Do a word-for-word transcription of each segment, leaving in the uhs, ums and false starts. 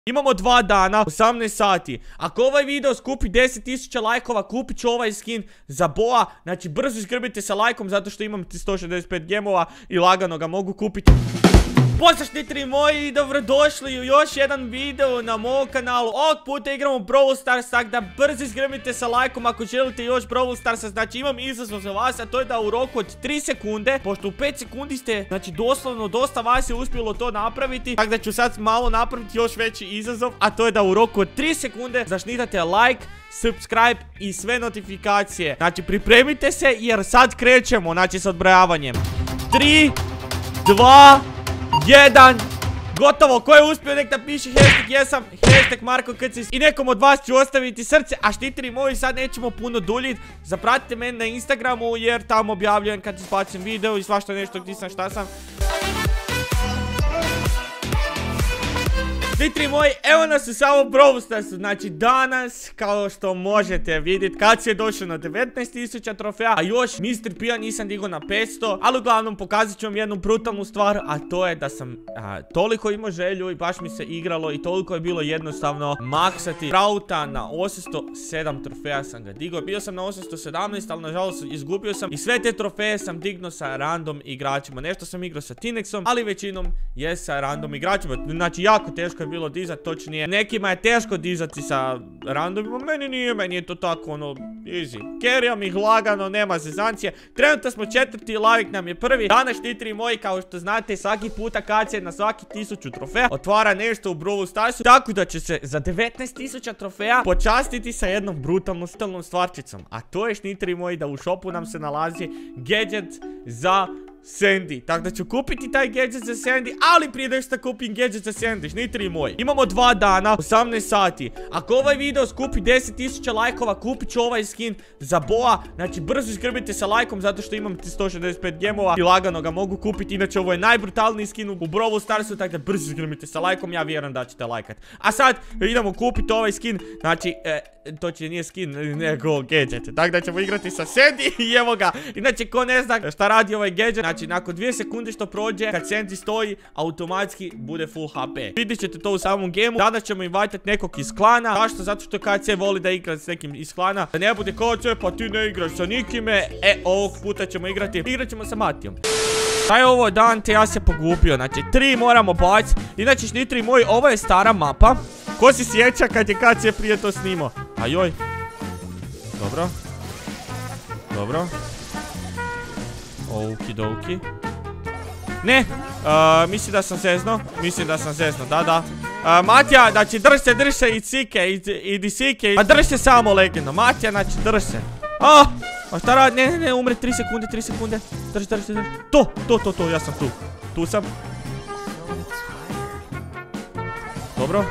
Imamo dva dana, osamnaest sati. Ako ovaj video skupi deset tisuća lajkova, kupit ću ovaj skin za boa. Znači brzo izgrbite sa lajkom zato što imam sto šezdeset pet gemova i lagano ga mogu kupiti. Pozdrav štitri moji, dobrodošli u još jedan video na mom kanalu. Ovog puta igramo Brawl Stars, tako da brzo izgrmite sa lajkom ako želite još Brawl Starsa. Znači imam izazov za vas, a to je da u roku od tri sekunde, pošto u pet sekundi ste, znači doslovno dosta vas je uspjelo to napraviti, tako da ću sad malo napraviti još veći izazov, a to je da u roku od tri sekunde zašnitate like, subscribe i sve notifikacije. Znači pripremite se jer sad krećemo, znači s odbrojavanjem. tri, dva, jedan, gotovo. Ko je uspio nek napiši hashtag jesam, hashtag Marko Krcis. I nekom od vas ću ostaviti srce. A štitri moji, sad nećemo puno duljit. Zapratite mene na Instagramu jer tamo objavljujem kad izbacim video i svašta nešto gdje sam šta sam. Štitri moji, evo nas u samom Brawl Starsu. Znači danas, kao što možete vidjeti, kad se je došlo na devetnaest tisuća trofeja, a još mister P nisam digao na petsto. Ali uglavnom pokazat ću vam jednu brutalnu stvar, a to je da sam a, toliko imao želju i baš mi se igralo i toliko je bilo jednostavno maksati Prauta na osamsto sedam trofeja sam ga digao. Bio sam na osamsto sedamnaest, ali nažalost izgubio sam i sve te trofeje sam dignuo sa random igračima. Nešto sam igrao sa Tinexom, ali većinom je sa random igračima. Znači jako teško je bilo dizati, točnije nekima je teško dizati sa randomima, meni nije, meni je to tako ono easy. Carryam ih lagano, nema zezancije. Trenutno smo četvrti, Lavik nam je prvi. Danas štitri moji, kao što znate, svaki puta kad se na svaki tisuću trofeja otvara nešto u Brawl Starsu, tako da će se za devetnaest tisuća trofeja počastiti sa jednom brutalnom stalnom stvarčicom. A to je štitri moji da u shopu nam se nalazi gadget za Sandy, tako da ću kupiti taj gadget za Sandy, ali prije nego što kupim gadget za Sandy, štitri moji, imamo dva dana, osamnaest sati. Ako ovaj video skupi deset tisuća lajkova, kupit ću ovaj skin za boa. Znači brzo izgrbite sa lajkom zato što imam sto šezdeset pet gemova i lagano ga mogu kupiti. Inače ovo je najbrutalniji skin u Brawl Starsu, tako da brzo izgrbite sa lajkom, ja vjerujem da ćete lajkat. A sad idemo kupiti ovaj skin, znači e, to će nije skin nego gadget, tako da ćemo igrati sa Sandy i evo ga. Inače ko ne zna šta radi ovaj gadget, znači nakon dvije sekunde što prođe, kad Sandy stoji, automatski bude full H P. Vidjet ćete to u samom gemu. Danas ćemo invitati nekog iz klana. Zašto? Zato što K C voli da igra s nekim iz klana. Da ne bude K C, pa ti ne igraš sa nikime. E, ovog puta ćemo igrati. Igrat ćemo sa Matijom. Šta je ovo dan, te ja se pogubio. Znači, tri moramo baciti. Inače, štitri moji, ovo je stara mapa. Ko se sjeća kad je K C prije to snimao? Ajoj. Dobro. Dobro. Okidoki. Ne, uh, mislim da sam zezno. Mislim da sam zezno, da, da. uh, Matija, znači drž se, drž se i cike, i di sike. A drž se samo legendo, Matija, znači drž se. A, a šta radi, ne, ne, ne, umre, tri sekunde, tri sekunde. Drž, drž se, drž. To, to, to, to, ja sam tu. Tu sam. Dobro.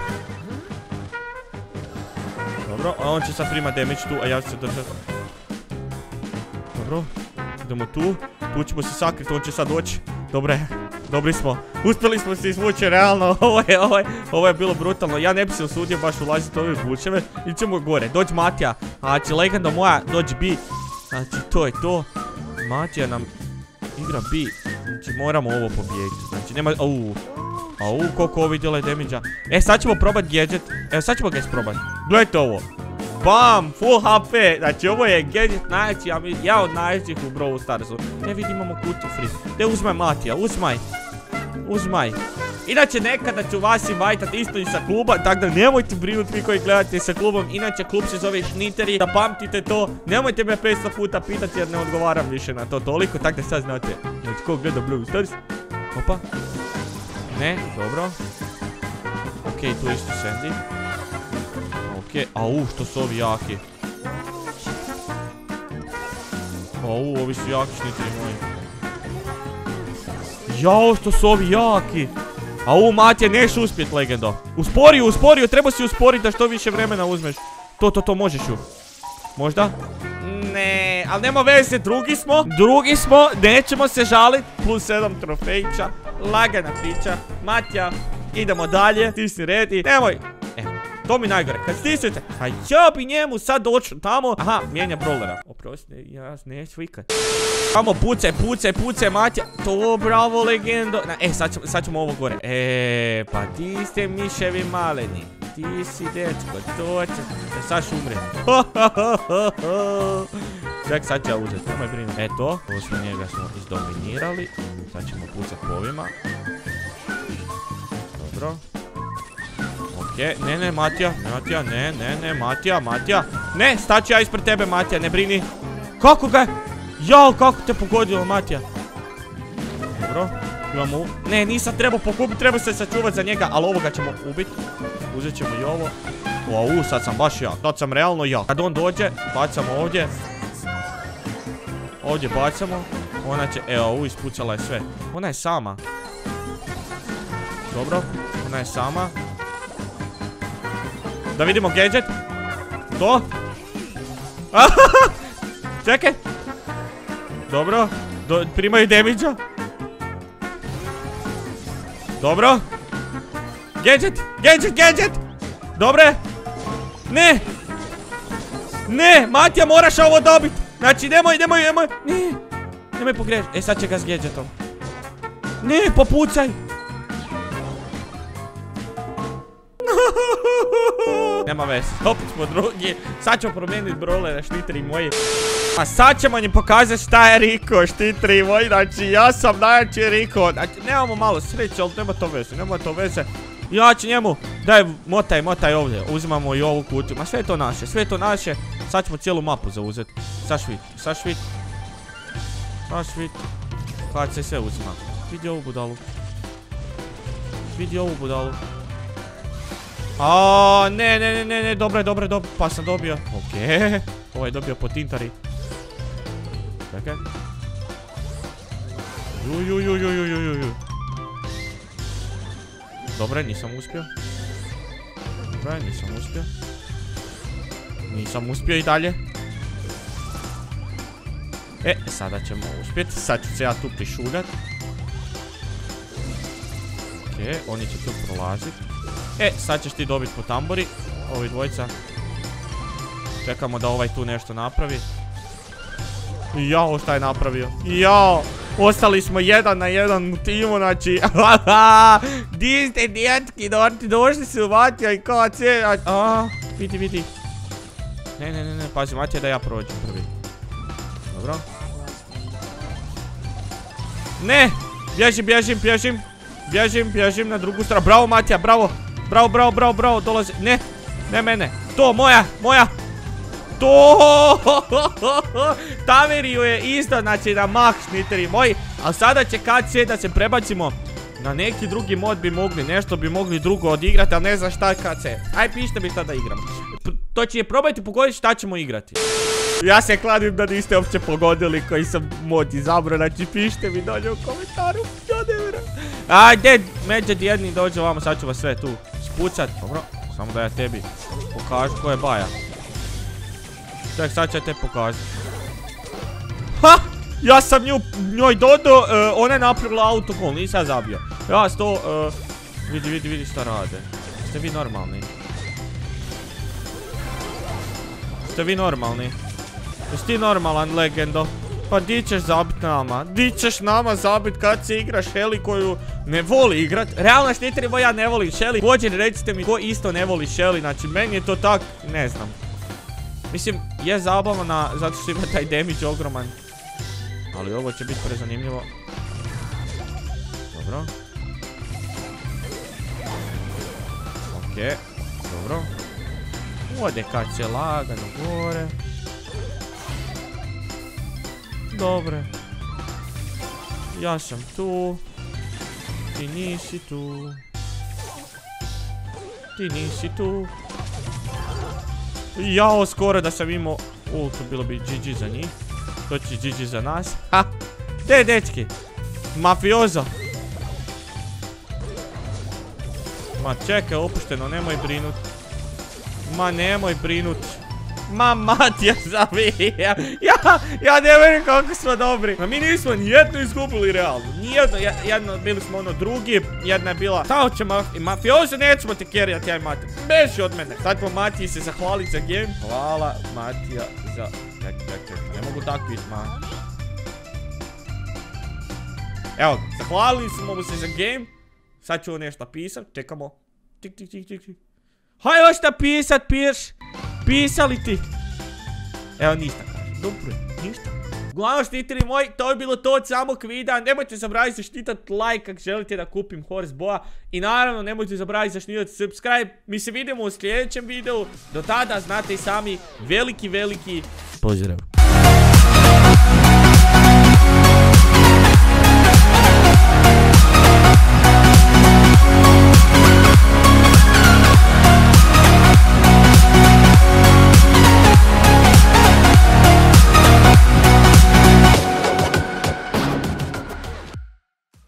Dobro, a on će sad primat damage tu, a ja ću se držati. Dobro. Idemo tu, tu ćemo se sakriti, on će sad doći. Dobre, dobri smo. Uspjeli smo se izvući, realno. Ovo je, ovo je, ovo je bilo brutalno. Ja ne bi se usudio baš ulaziti u ove vučeve. Idemo gore, dođi Matija. Znači, legenda moja, dođi B. Znači, to je to. Matija nam igra B. Znači, moramo ovo pobijediti. Znači, nema, au. Au, koliko ovi djela damage-a. E, sad ćemo probati gadget. Evo, sad ćemo ga isprobati. Gledajte ovo. Bam, full H P, znači ovo je gadget najjači, ja, ja od najjačih u Brawl Starsu. Ne vidim, imamo kutiju free. Te uzmaj Matija, uzmaj. Uzmaj. Inače nekada ću vas invajtati isto i sa kluba, tako da nemojte brinuti vi koji gledate sa klubom. Inače klub se zove Šniteri, da pamtite to. Nemojte me petsto puta pitati jer ne odgovaram više na to toliko, tako da sad znate. Znači ko gleda Brawl Stars? Opa. Ne, dobro. Ok, tu isto Sandy. Ok, au, što su ovi jaki. Au, ovi su jaki štitri moji. Jao, što su ovi jaki. Au, Matija, neš uspjet, legendo. Usporio, usporio, treba si usporiti da što više vremena uzmeš. To, to, to, možeš ju. Možda? Ne, ali nema veze, drugi smo. Drugi smo, nećemo se žaliti. Plus sedam trofejča. Lagana priča. Matija, idemo dalje. Ti si ready. Nemoj. To mi najgore. Kad stisnete. A ja bi njemu sad došao tamo. Aha, mijenja brawlera. Oprosti, ja neću ikat. Tamo pucaj, pucaj, pucaj, Matija. To bravo, legendo. E, sad ćemo, sad ćemo ovo gore. E, pa ti ste miševi maleni. Ti si dečko, to će. E, sad ću umre. Ček, sad ću ja uzeti, nemoj brinuti. Eto, ovo smo njega smo izdominirali. Sad ćemo pucati po ovima. Dobro. Okej, ne, ne, Matija, Matija, ne, ne, ne, Matija, Matija. Ne, staću ja ispred tebe, Matija, ne brini. Kako ga je? Jao, kako te pogodilo, Matija. Dobro, imamo u... Ne, nisam trebao pokupiti, treba se sačuvati za njega, ali ovoga ćemo ubiti. Uzet ćemo i ovo. O, u, sad sam baš ja, sad sam realno ja. Kad on dođe, bacamo ovdje. Ovdje bacamo. Ona će, evo, u, ispucala je sve. Ona je sama. Dobro, ona je sama. Da vidimo gadget. To. Čekaj. Dobro. Do, primaju damage-a. Dobro. Gadget, gadget, gadget. Dobre. Ne. Ne, Matija, moraš ovo dobiti. Znači, nemoj, nemoj, nemoj. Ne. Nemoj pogriješiti. E, sad će ga s gadgetom. Ne, popucaj. Nema veze, opet smo drugi. Sad ćemo promijeniti brawlera, štitri moji. A sad ćemo njim pokazati šta je Riko, štitri moji. Znači, ja sam najjači Riko. Znači, nemamo malo sreće, ali nema to veze, nema to veze. Ja ću njemu, daj, motaj, motaj ovdje. Uzimamo i ovu kutiju. Ma sve je to naše, sve je to naše. Sad ćemo cijelu mapu zauzeti. Sašvit, sašvit. Sašvit. Kad se sve uzima. Vidi ovu budalu. Vidi ovu budalu. Aaaa, ne, ne, ne, ne, ne, dobro je, dobro je, dobro, pa sam dobio. Okej, ovo je dobio po tintari. Čekaj. Ju, ju, ju, ju, ju, ju, ju. Dobre, nisam uspio. Dobre, nisam uspio. Nisam uspio i dalje. E, sada ćemo uspjeti, sad ću se ja tu prišuljat. Okej, oni će tu prolaziti. E, sad ćeš ti dobiti po tambori. Ovi dvojca. Čekamo da ovaj tu nešto napravi. Jao, šta je napravio? Jao, ostali smo jedan na jedan u timu, znači. Di ste djetki, došli su Matija i K C. A, vidi, vidi. Ne, ne, ne, ne, pazi, Matija da ja prođem prvi. Dobro. Ne, bježim, bježim, bježim. Bježim, bježim na drugu stranu. Bravo, Matija, bravo. Bravo, bravo, bravo, bravo, dolazi. Ne, ne mene. To, moja, moja. To. Tameriju je isto, znači na max, šniteri moji. A sada će kad se da se prebacimo na neki drugi mod bi mogli, nešto bi mogli drugo odigrati, ali ne znam šta kad se. Aj, pišite mi šta da igram. To će je probajte pogoditi šta ćemo igrati. Ja se kladim da niste uopće pogodili koji sam mod izabrao, znači pišite mi dolje u komentaru. Ja ne vjerujem. Ajde, međed jedni dođe ovamo, sad ću vas sve tu spucat. Dobro, samo da ja tebi pokažu ko je baja. Ček, sad ću ja te pokazati. Ha! Ja sam nju, njoj dodao, uh, ona je napravila autogol, nisam ja zabio. Ja sto, uh, vidi, vidi, vidi šta rade. Ste vi normalni? Ste vi normalni? Jesi ti normalan, legendo? Pa di ćeš zabit nama? Di ćeš nama zabit kad se igra Shelly koju ne voli igrat? Realno štiteri moja, ja ne volim Shelly. Pođer recite mi ko isto ne voli Shelly, znači meni je to tak, ne znam. Mislim, je zabavna zato što ima taj damage ogroman. Ali ovo će biti prezanimljivo. Dobro. Okej, dobro. Ode kad se lagano gore. Dobre. Ja sam tu. Ti nisi tu. Ti nisi tu. Jao, skoro da sam imao ultu, bilo bi G G za njih. To će G G za nas. Ha! Te dečki. Mafiozo. Ma čekaj, opušteno, nemoj brinut. Ma nemoj brinut. Ma Matija zavija. Ja, ja ne vjerujem kako smo dobri. Ma mi nismo nijedno izgubili realno. Nijedno, jedno bili smo ono drugi. Jedna je bila, šta će mafiozo, nećemo te kerijati, ja i Matija. Beži od mene. Sad po Matiji se zahvaliti za game. Hvala Matija za... Čekaj, čekaj, čekaj, ne mogu tako biti, ma. Evo, zahvalili smo mu se za game. Sad ću nešto pisat, čekamo. Tik, tik, tik, tik, tik. Haj još šta pisat, piš. Pisali ti. Evo, ništa kaže. Dobro, ništa. Uglavnom, štitili moji, to je bilo to od samog videa. Nemojte zaboraviti zaštitati like ako želite da kupim Horse Boa. I naravno, nemojte zaboraviti zaštitati subscribe. Mi se vidimo u sljedećem videu. Do tada, znate i sami, veliki, veliki pozdrav.